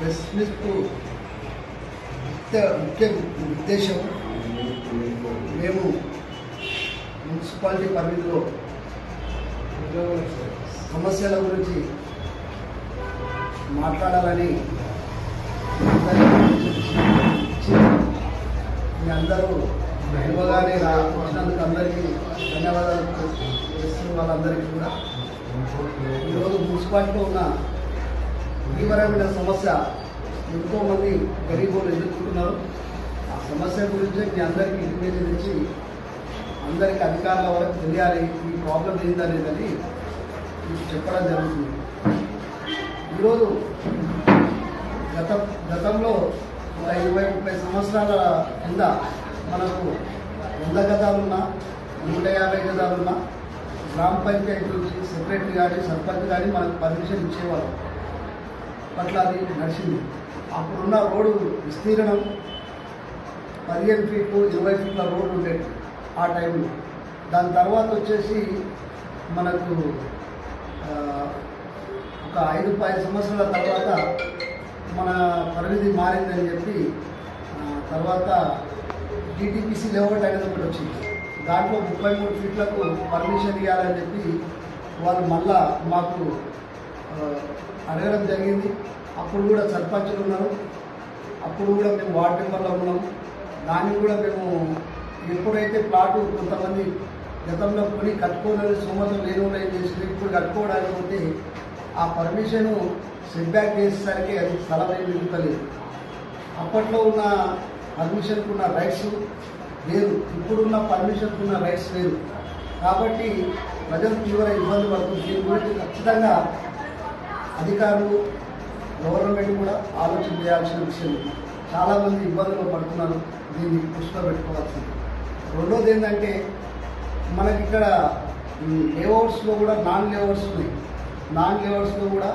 Press meet ముఖ్య ఉద్దేశం మేము మున్సిపాలిటీ పరిధిలో సమస్యల గురించి మాట్లాడాలని మీ అందరూ విలువగానే వచ్చినందుకు అందరికీ ధన్యవాదాలు చేస్తున్న వాళ్ళందరికీ కూడా. ఈరోజు మున్సిపాలిటీలో ఉన్న తీవ్రమైన సమస్య ఎంతోమంది గరీబులు ఎదుర్కొంటున్నారు. ఆ సమస్య గురించి మీ అందరికీ ఇంటిమేషన్ ఇచ్చి అందరికీ అధికారుల వరకు తెలియాలి ఈ ప్రాబ్లం ఏందనేదని చెప్పడం జరుగుతుంది. ఈరోజు గతంలో 20-30 సంవత్సరాల కింద మనకు 100 గదాలున్నా 150 గదాలున్నా గ్రామ పంచాయతీ నుంచి సెక్రటరీ కానీ సర్పంచ్ కానీ మనకు పర్మిషన్ ఇచ్చేవారు. అట్లా అది నడిచింది. అప్పుడున్న రోడ్డు విస్తీర్ణం 15 ఫీట్లు 20 ఫీట్ల రోడ్డు ఉండేది ఆ టైంలో. దాని తర్వాత వచ్చేసి మనకు ఒక 5-10 సంవత్సరాల తర్వాత మన పరిధి మారిందని చెప్పి తర్వాత టీటీపీసీ లేఅవుట్ అనేది ఒకటి వచ్చింది. దాంట్లో 33 ఫీట్లకు పర్మిషన్ ఇవ్వాలని చెప్పి వాళ్ళు మళ్ళా మాకు అడగడం జరిగింది. అప్పుడు కూడా సర్పంచులు ఉన్నారు, అప్పుడు కూడా మేము వార్డు మెంబర్లో ఉన్నాం. దాన్ని కూడా మేము ఎప్పుడైతే ప్లాటు కొంతమంది గతంలో కొని కట్టుకోలేని సోమతం లేని వాళ్ళు ఏం చేసి ఇప్పుడు కట్టుకోవడానికి పోతే ఆ పర్మిషన్ సెట్ బ్యాక్ చేసేసరికి అది స్థలం ఏమి మిగులుతలేదు. అప్పట్లో ఉన్న పర్మిషన్కు ఉన్న రైట్స్ లేదు, ఇప్పుడున్న పర్మిషన్కు ఉన్న రైట్స్ లేదు. కాబట్టి ప్రజలు తీవ్ర ఇబ్బంది పడుతుంది. దీని గురించి ఖచ్చితంగా అధికారులు గవర్నమెంట్ కూడా ఆలోచన చేయాల్సిన విషయం. చాలామంది ఇబ్బందులు పడుతున్నారు, దీన్ని దృష్టిలో పెట్టుకోవాల్సింది. రెండోది ఏంటంటే మనకి ఇక్కడ లేఅవుట్స్లో కూడా నాన్ లేఅవుట్స్ ఉన్నాయి. నాన్ లేఅవుట్స్లో కూడా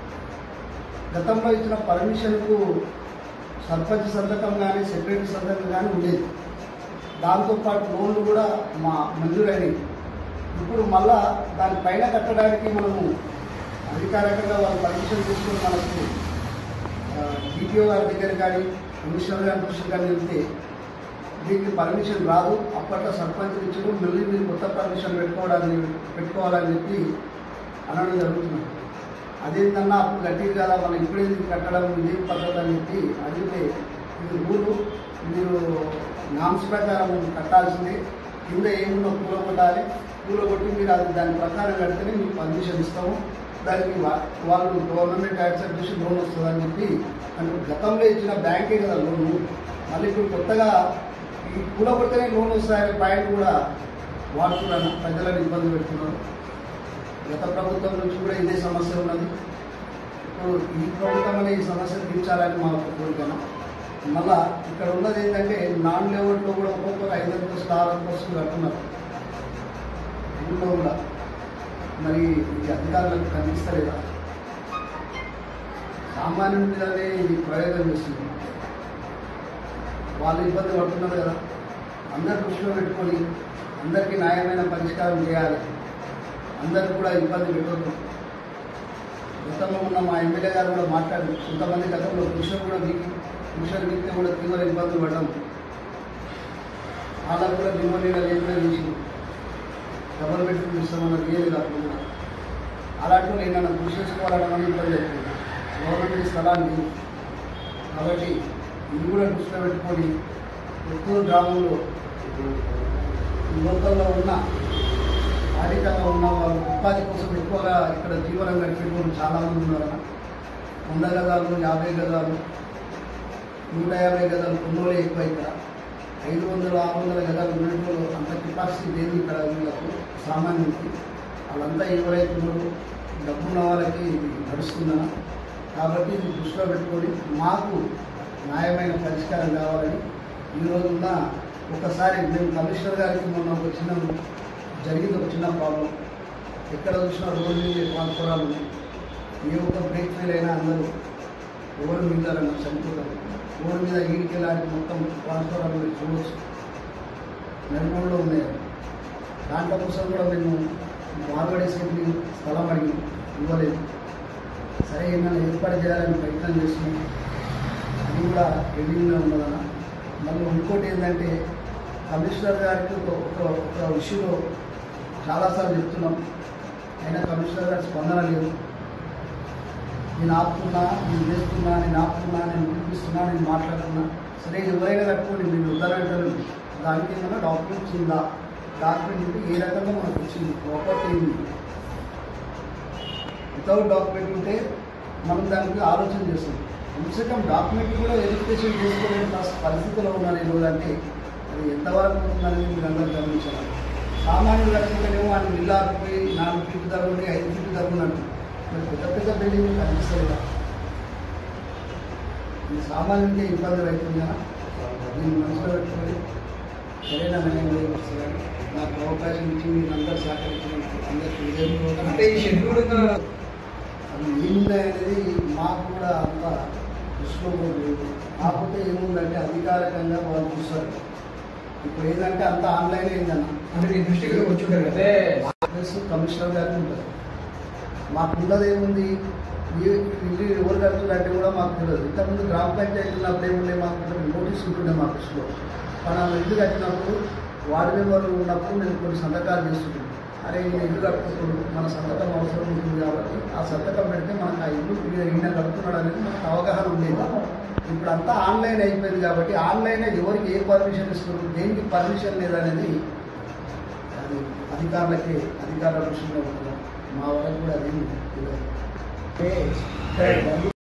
గతంలో ఇచ్చిన పర్మిషన్కు సర్పంచ్ సంతకం కానీ సెక్రటరీ సంతకం కానీ ఉండేది. దాంతోపాటు లోన్లు కూడా మంజూరైనవి. ఇప్పుడు మళ్ళా దానిపైన కట్టడానికి మనము అధికారికంగా వాళ్ళు పర్మిషన్ తీసుకుని మనకు డిపిఓ గారి దగ్గర కానీ కమిషనర్ గారి దృష్టి కానీ వెళ్తే దీనికి పర్మిషన్ రాదు. అప్పట్లో సర్పంచ్ ఇచ్చారు, మళ్ళీ మీరు కొత్త పర్మిషన్ పెట్టుకోవాలని చెప్పి అనడం జరుగుతుంది. అదేంటన్నా అప్పుడు కట్టిరు కదా, మనం ఇప్పుడేందుకు కట్టడం ఇదే పద్ధతి అని చెప్పి అడిగితే ఇది ఊరు మీరు నామ్స్ ప్రకారం కట్టాల్సిందే, కింద ఏమున్నా కూలగొట్టాలి, కూలగొట్టి మీరు అది దాని ప్రకారం కడితేనే మీకు పర్మిషన్ ఇస్తాము, దానికి వాళ్ళు గవర్నమెంట్ యాక్సెప్ట్ చేసి లోన్ వస్తుందని చెప్పి అంటే గతంలో ఇచ్చిన బ్యాంకే కదా లోను. మళ్ళీ ఇప్పుడు కొత్తగా ఈ కూలగొడితేనే లోన్ వస్తాయనే పాయింట్ కూడా వాడుతున్నారు, ప్రజలను ఇబ్బంది పెడుతున్నారు. గత ప్రభుత్వం నుంచి కూడా ఇదే సమస్య ఉన్నది. ఇప్పుడు ఈ ప్రభుత్వం అనే ఈ సమస్యను తీర్చాలని మా కోరికను. మళ్ళా ఇక్కడ ఉన్నది ఏంటంటే నాన్ లేఅవుట్లో కూడా ఒక్కొక్కరు 5 అంతస్తులు 6 అంతస్తులు కట్టున్నారు ఊళ్ళో కూడా. మరి ఇది అధికారులకు కనిపిస్తలేదా? సామాన్యుడి మీదనే ఇది ప్రయోగం చేస్తుంది. వాళ్ళు ఇబ్బంది పడుతున్నారు కదా, అందరు దృష్టిలో పెట్టుకొని అందరికీ న్యాయమైన పరిష్కారం చేయాలి, అందరికి కూడా ఇబ్బంది పెట్టద్దు. గతంలో ఉన్న మా ఎమ్మెల్యే గారు కూడా మాట్లాడి కొంతమంది గతంలో పురుషులు వీక్తే కూడా తీవ్ర ఇబ్బందులు పడ్డాం. వాళ్ళకు కూడా నిమ్మనీళ్ళు లేకుండా చేసి డబల్ బెడ్రూమ్ ఇస్తామన్నది ఏది కాకుండా అలాంటి వాళ్ళు ఏమైనా కృషి చేసుకోవాలన్న ఇబ్బంది అవుతుంది. గవర్నమెంట్ స్థలాన్ని కాబట్టి ఇది కూడా దృష్టిలో పెట్టుకొని ఎక్కువ గ్రామంలో లోకల్లో ఉన్న ఆర్థికంగా ఉన్న వాళ్ళు ఉపాధి కోసం ఎక్కువగా ఇక్కడ జీవనం గడిపేటువంటి చాలామంది ఉన్నారు. 100 గదాలు 50 గదాలు 150 గదాలు కొన్నోళ్ళే ఎక్కువ. ఇక్కడ 500-600 గదాలు ఉన్నట్లు అంత కెపాసిటీ లేదు ఇక్కడ వీళ్ళకు సామాన్యుడికి. వాళ్ళంతా ఎవరైతున్నారో డబ్బున్న వాళ్ళకి నడుస్తుందన్న. కాబట్టి ఇది దృష్టిలో పెట్టుకొని మాకు న్యాయమైన పరిష్కారం కావాలని ఈరోజున్న ఒకసారి మేము కమిషనర్ గారికి మొన్న ఒక చిన్న ప్రాబ్లం. ఎక్కడ చూసినా రోడ్డు మీద ట్రాన్స్ఫరాలు ఉన్నాయి. ఏ ఒక్క బ్రేక్ ఫెయిల్ అయినా అందరూ రోడ్డు మీద చనిపోతారు. రోడ్డు మీద ఈడికెళ్ళడానికి మొత్తం ట్రాన్స్ఫరాలు మీరు చూడవచ్చు, నలుగురులో ఉన్నాయి. దాంట్లో కోసం కూడా మేము మార్వాడేసేది స్థలం అడిగి ఇవ్వలేదు. సరే ఏమైనా ఏర్పాటు చేయాలని ప్రయత్నం చేస్తున్నాం. అది కూడా పెండింగ్లో ఉన్నదన్న. మళ్ళీ ఇంకోటి ఏంటంటే కమిషనర్ గారికి ఒక విషయంలో చాలాసార్లు చెప్తున్నాం, అయినా కమిషనర్ గారి స్పందన లేదు. నేను ఆపుతున్నా, నేను చేస్తున్నా, నేను ఆపుతున్నా, నేను పిలిపిస్తున్నా, నేను మాట్లాడుతున్నా. సరే ఎవరైనా కట్టుకోండి, మీరు ఉదాహరణ దానికి ఏమైనా డాక్యుమెంట్స్ ఉందా, డాక్యుమెంట్ ఉంటే ఏ రకంగా మనకు వచ్చింది, ప్రాపర్టీ ఏంది. వితౌట్ డాక్యుమెంట్ ఉంటే మనం దానికి ఆలోచన చేస్తాం. కనీసం డాక్యుమెంట్ కూడా వెరిఫికేషన్ చేసుకోలేని పరిస్థితిలో ఉన్నారు ఈరోజు. అంటే అది ఎంతవరకు ఉంటుందనేది మీరు అందరూ గమనించాలి. సామాన్యులు కట్టుకుంటేనేమో వాళ్ళు ఇల్లు ఆగిపోయి 4 ఫీట్లు తగ్గుండి 5 ఫీట్లు తగ్గున్నట్టు మరి పెద్ద పెద్ద బిల్డింగ్ కనిపిస్తుంది కదా. ఈ సామాన్యులకే ఇబ్బందులు అవుతుంది కదా. దీన్ని మనసులో పెట్టుకొని సరైన నిర్ణయం వస్తుంది. నాకు అవకాశం ఇచ్చి మీరు అందరూ సహకరించినందుకు అందరికీ అంటే ఈ షెడ్యూల్ అది ఏముందనేది మాకు కూడా అంత దృష్టిలో లేదు. కాకపోతే ఏముందంటే అధికారికంగా వాళ్ళు చూస్తారు. ఇప్పుడు ఏంటంటే అంత ఆన్లైన్ అయిందన్న. అంటే మీ దృష్టికి వచ్చి ఉంటారు కదా, ప్లస్ కమిషనర్ గారికి ఉంటుంది. మాకు ఉన్నది ఏముంది, ఇల్లు ఎవరు కడుతున్నారంటే కూడా మాకు తెలియదు. ఇంతకుముందు గ్రామ పంచాయతీ ఉన్నప్పుడు ఏముండే, మాకు నోటీస్ ఉంటుండే మా దృష్టిలో. మనం ఇల్లు కట్టినప్పుడు వార్డు మెంబర్లు ఉన్నప్పుడు మేము కొన్ని సంతకాలు చేస్తుంటాం. అరే ఈయన ఇల్లు కట్టుకుంటున్నాడు, మన సంతకం అవసరం ఉంటుంది కాబట్టి ఆ సంతకం పెడితే మనకు ఆ ఇల్లు ఈయన కడుతున్నాడు అనేది మనకు అవగాహన ఉండేది. ఇప్పుడు అంతా ఆన్లైన్ అయిపోయింది కాబట్టి ఆన్లైన్ ఎవరికి ఏ పర్మిషన్ ఇస్తున్నారు, దేనికి పర్మిషన్ లేదనేది అది అధికారుల విషయంలో ఉంటుంది. మా వరకు కూడా అదేమి తెలియదు.